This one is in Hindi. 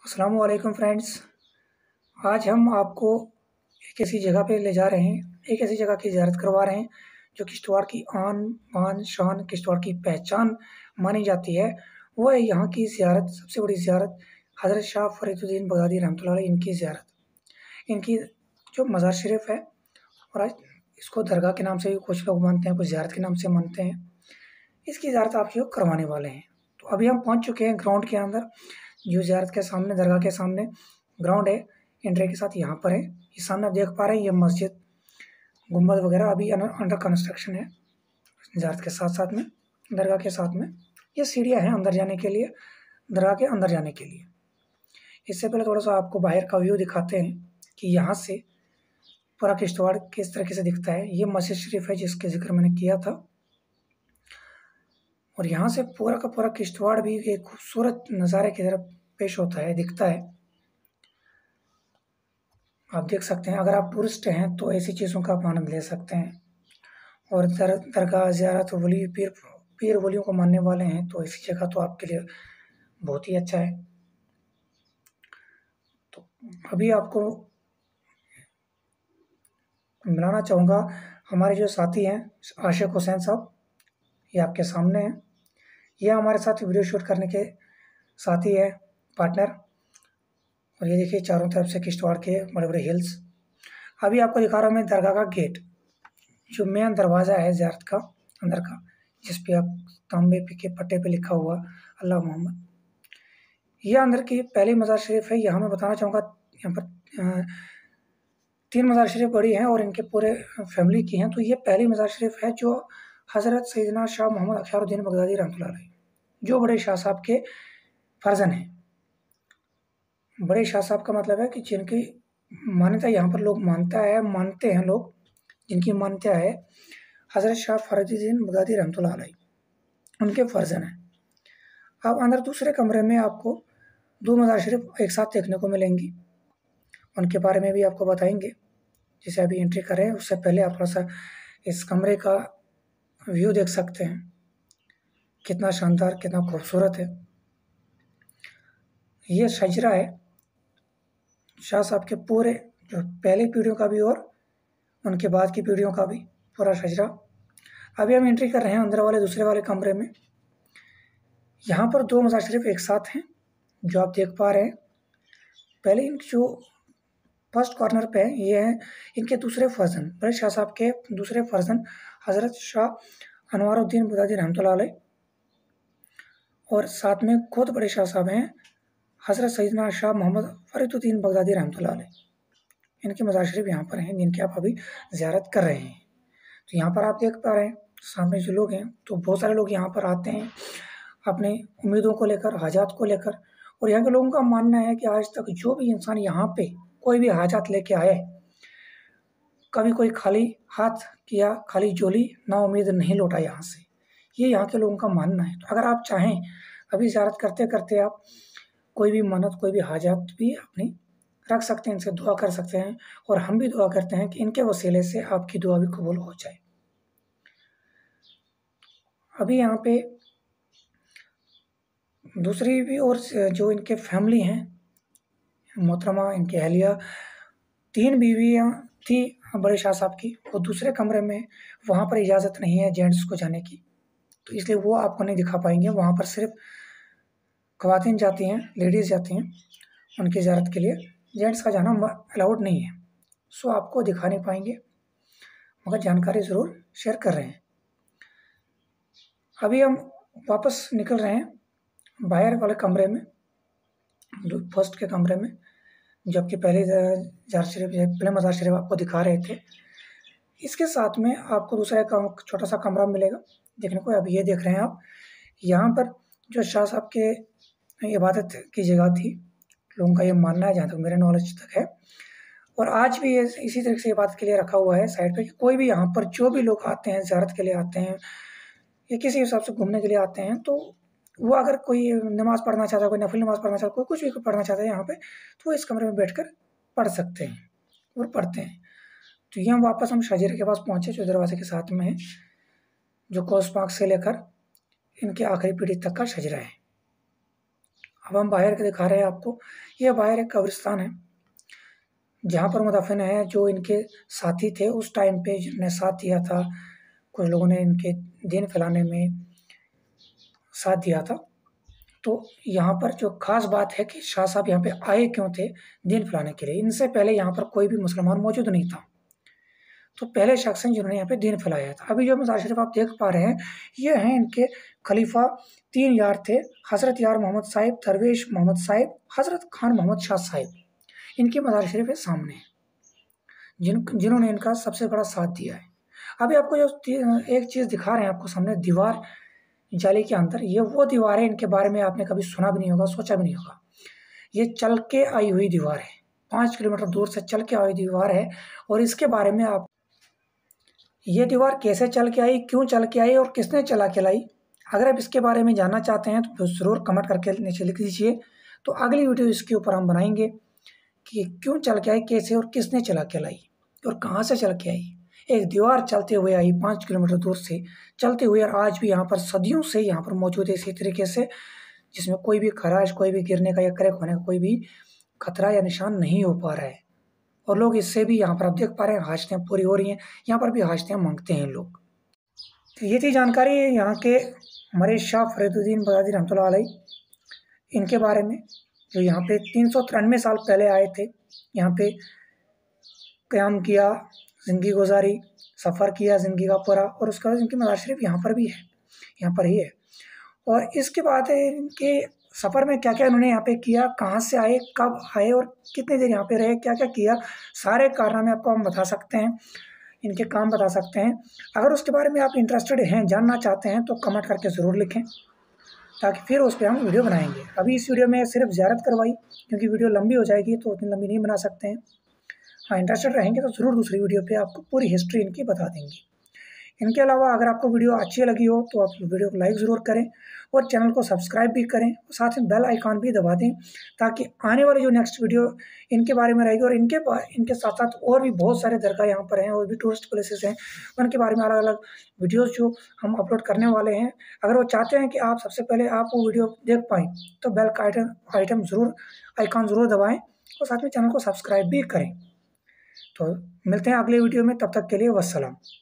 अस्सलाम वालेकुम फ्रेंड्स। आज हम आपको एक ऐसी जगह पे ले जा रहे हैं, एक ऐसी जगह की ज़ियारत करवा रहे हैं जो किश्तवाड़ की आन बान शान, किश्तवाड़ की पहचान मानी जाती है। वो है यहाँ की ज़ियारत, सबसे बड़ी ज़ियारत हज़रत शाह फ़रीदुद्दीन बगदादी रहमतुल्लाह अलैह इनकी ज़ियारत। इनकी जो मज़ार शरीफ है, और आज इसको दरगाह के नाम से भी कुछ लोग मानते हैं, कुछ ज़ियारत के नाम से मानते हैं। इसकी ज़ियारत आप जो करवाने वाले हैं। तो अभी हम पहुँच चुके हैं ग्राउंड के अंदर, जो ज़ियारत के सामने, दरगाह के सामने ग्राउंड है, एंट्री के साथ यहाँ पर है। ये सामने आप देख पा रहे हैं, ये मस्जिद, गुंबद वगैरह अभी अंडर कंस्ट्रक्शन है ज़ियारत के साथ-साथ में, दरगाह के साथ में। ये सीढ़ियाँ हैं अंदर जाने के लिए, दरगाह के अंदर जाने के लिए। इससे पहले थोड़ा-सा आपको बाहर का व्यू दिखाते हैं कि यहाँ से पूरा किश्तवाड़ किस तरीके से दिखता है। ये मस्जिद शरीफ है जिसका ज़िक्र मैंने किया था, और यहाँ से पूरा का पूरा किश्तवाड़ भी एक खूबसूरत नज़ारे की तरफ पेश होता है, दिखता है। आप देख सकते हैं, अगर आप टूरिस्ट हैं तो ऐसी चीज़ों का आप आनंद ले सकते हैं। और दरगाह ज़ियारत वली पीर वलियों को मानने वाले हैं तो ऐसी जगह तो आपके लिए बहुत ही अच्छा है। तो अभी आपको मिलाना चाहूँगा हमारे जो साथी हैं, आशिक हुसैन साहब, ये आपके सामने हैं। ये हमारे साथ वीडियो शूट करने के साथी है, पार्टनर। और ये देखिए चारों तरफ से किश्तवाड़ के बड़े-बड़े हिल्स। अभी आपको दिखा रहा हूँ मैं दरगाह का गेट, जो मेन दरवाज़ा है ज़ियारत का, अंदर का, जिस पे आप तांबे पे के पट्टे पे लिखा हुआ अल्लाह मोहम्मद। ये अंदर की पहली मज़ार शरीफ है। यहाँ मैं बताना चाहूँगा, यहाँ पर 3 मज़ार शरीफ बड़ी हैं और इनके पूरे फैमिली की हैं। तो ये पहली मज़ार शरीफ है जो हज़रत सैयदना शाह मोहम्मद अख्यारुद्दीन बगदादी रहमतुल्लाह अलैह, जो बड़े शाह साहब के फ़र्जन हैं। बड़े शाह साहब का मतलब है कि जिनकी मान्यता यहाँ पर लोग मानते हैं लोग, जिनकी मान्यता है हज़रत शाह फ़रीदुद्दीन बगदादी रहमतुल्लाह अलैह, उनके फ़र्जन हैं। अब अंदर दूसरे कमरे में आपको 2 मज़ार शरीफ एक साथ देखने को मिलेंगी, उनके बारे में भी आपको बताएँगे। जैसे अभी एंट्री कर रहे हैं, उससे पहले आप थोड़ा-सा इस कमरे का व्यू देख सकते हैं, कितना शानदार, कितना खूबसूरत है। ये शजरा है शाह साहब के पूरे, जो पहली पीढ़ियों का भी और उनके बाद की पीढ़ियों का भी पूरा शजरा। अभी हम एंट्री कर रहे हैं अंदर वाले दूसरे वाले कमरे में। यहाँ पर 2 मज़ार शरीफ एक साथ हैं, जो आप देख पा रहे हैं। पहले इन जो फर्स्ट कॉर्नर पे है, ये हैं इनके दूसरे फ़र्जन, बड़े शाह साहब के दूसरे फ़र्जन हज़रत शाह अनवारुद्दीन बगदादी रहमतुल्लाह अलैह, और साथ में खुद बड़े शाह साहब हैं हज़रत सैयदना शाह मोहम्मद फ़रीदुद्दीन बगदादी रहमतुल्लाह अलैह। इनकी मज़ार शरीफ यहाँ पर हैं, जिनकी आप अभी ज़ियारत कर रहे हैं। तो यहाँ पर आप देख पा रहे हैं सामने जो लोग हैं, तो बहुत सारे लोग यहाँ पर आते हैं अपनी उम्मीदों को लेकर, हाजात को लेकर। और यहाँ के लोगों का मानना है कि आज तक जो भी इंसान यहाँ पे कोई भी हाजात लेके आए, कभी कोई खाली हाथ या खाली झोली नाउम्मीद नहीं लौटा यहाँ से। ये यहाँ के लोगों का मानना है। तो अगर आप चाहें, अभी ज़ियारत करते-करते आप कोई भी मन्नत, कोई भी हाजात भी अपनी रख सकते हैं, इनसे दुआ कर सकते हैं, और हम भी दुआ करते हैं कि इनके वसीले से आपकी दुआ भी कबूल हो जाए। अभी यहाँ पे दूसरी भी और जो इनके फैमिली हैं, मोहतरमा इनकी अहलिया, 3 बीवियाँ थी बड़े शाह साहब की, वो दूसरे कमरे में, वहाँ पर इजाज़त नहीं है जेंट्स को जाने की, तो इसलिए वो आपको नहीं दिखा पाएँगे। वहाँ पर सिर्फ़ ख़वातीन जाती हैं, लेडीज़ जाती हैं उनकी ज़ियारत के लिए, जेंट्स का जाना अलाउड नहीं है। सो आपको दिखा नहीं पाएँगे, मगर जानकारी ज़रूर शेयर कर रहे हैं। अभी हम वापस निकल रहे हैं बाहर वाले कमरे में, जो फर्स्ट के कमरे में, जो आपके पहले पहले मज़ार शरीफ आपको दिखा रहे थे। इसके साथ में आपको दूसरा एक छोटा-सा कमरा मिलेगा देखने को। अब ये देख रहे हैं आप, यहाँ पर जो शाह साहब के इबादत की जगह थी, लोगों का ये मानना है जहाँ तक मेरे नॉलेज तक है, और आज भी ये इसी तरह से इबादत के लिए रखा हुआ है साइड पे, कि कोई भी यहाँ पर जो भी लोग आते हैं, ज़ियारत के लिए आते हैं या किसी हिसाब से घूमने के लिए आते हैं, तो वो अगर कोई नमाज़ पढ़ना चाहता है, कोई नफ़िल नमाज़ पढ़ना चाहता है, कोई कुछ भी पढ़ना चाहता है यहाँ पे, तो वो इस कमरे में बैठकर पढ़ सकते हैं और पढ़ते हैं। तो ये हम शजीरे के पास पहुँचे, जो दरवाज़े के साथ में है, जो कोस पार्क से लेकर इनकी आखिरी पीढ़ी तक का शजरा है। अब हम बाहर के दिखा रहे हैं आपको। ये बाहर एक कब्रिस्तान है जहाँ पर मुदफन है जो इनके साथी थे उस टाइम पे, जिनने साथ दिया था। कुछ लोगों ने इनके दीन फैलाने में साथ दिया था। तो यहाँ पर जो खास बात है कि शाह साहब यहाँ पे आए क्यों थे दीन फैलाने के लिए। इनसे पहले यहाँ पर कोई भी मुसलमान मौजूद नहीं था, तो पहले शख्स हैं जिन्होंने यहाँ पे दीन फैलाया था। अभी जो मज़ार शरीफ आप देख पा रहे हैं, ये हैं इनके खलीफा। 3 यार थे, हज़रत यार मोहम्मद साहिब, दरवेश मोहम्मद साहिब, हज़रत खान मोहम्मद शाह साहिब। इनकी मज़ार शरीफ है सामने, जिन्होंने इनका सबसे बड़ा साथ दिया है। अभी आपको जो एक चीज़ दिखा रहे हैं आपको सामने, दीवार जाली के अंदर, ये वो दीवार है, इनके बारे में आपने कभी सुना भी नहीं होगा, सोचा भी नहीं होगा। ये चल के आई हुई दीवार है, 5 किलोमीटर दूर से चल के आई दीवार है। और इसके बारे में आप, ये दीवार कैसे चल के आई, क्यों चल के आई और किसने चला के लाई, अगर आप इसके बारे में जानना चाहते हैं तो ज़रूर कमेंट करके नीचे लिख दीजिए। तो अगली वीडियो इसके ऊपर हम बनाएंगे कि क्यों चल के आई, कैसे और किसने चला के लाई और कहाँ से चल के आई। एक दीवार चलते हुए आई 5 किलोमीटर दूर से चलते हुए, और आज भी यहाँ पर सदियों से यहाँ पर मौजूद है इसी तरीके से, जिसमें कोई भी खराश, कोई भी गिरने का या क्रैक होने का कोई भी खतरा या निशान नहीं हो पा रहा है। और लोग इससे भी यहाँ पर आप देख पा रहे हैं हाजतें पूरी हो रही हैं, यहाँ पर भी हाजतें मांगते हैं लोग। तो ये थी जानकारी यहाँ के हमारे शाह फरीदुद्दीन बगदादी रहमतुल्लाह अलैह इनके बारे में, जो यहाँ पे 393 साल पहले आए थे, यहाँ पे क़याम किया, ज़िंदगी गुजारी, सफ़र किया ज़िंदगी का पूरा, और उसके बाद इनकी मज़ार शरीफ यहाँ पर भी है, यहाँ पर ही है। और इसके बाद इनके सफ़र में क्या क्या इन्होंने यहाँ पे किया, कहाँ से आए, कब आए और कितने देर यहाँ पे रहे, क्या क्या किया, सारे कारनामे आपको हम बता सकते हैं, इनके काम बता सकते हैं। अगर उसके बारे में आप इंटरेस्टेड हैं, जानना चाहते हैं, तो कमेंट करके ज़रूर लिखें, ताकि फिर उस पर हम वीडियो बनाएंगे। अभी इस वीडियो में सिर्फ ज़ियारत करवाई, क्योंकि वीडियो लंबी हो जाएगी तो उतनी लंबी नहीं बना सकते हैं। हाँ, इंटरेस्टेड रहेंगे तो ज़रूर दूसरी वीडियो पे आपको पूरी हिस्ट्री इनकी बता देंगे। इनके अलावा अगर आपको वीडियो अच्छी लगी हो तो आप वीडियो को लाइक ज़रूर करें और चैनल को सब्सक्राइब भी करें, और साथ में बेल आइकॉन भी दबा दें, ताकि आने वाली जो नेक्स्ट वीडियो इनके बारे में रहेगी, और इनके साथ साथ और भी बहुत सारे दरगाह यहाँ पर हैं और भी टूरिस्ट प्लेसेस हैं, उनके बारे में अलग अलग वीडियोज़ जो हम अपलोड करने वाले हैं। अगर वो चाहते हैं कि आप सबसे पहले आप वो वीडियो देख पाएँ, तो बेल का आइकॉन ज़रूर दबाएँ और साथ में चैनल को सब्सक्राइब भी करें। तो मिलते हैं अगले वीडियो में, तब तक के लिए वस्सलाम।